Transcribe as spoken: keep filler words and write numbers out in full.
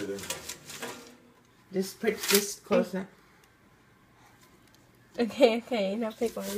Just put this closer. Okay, okay, now pick one.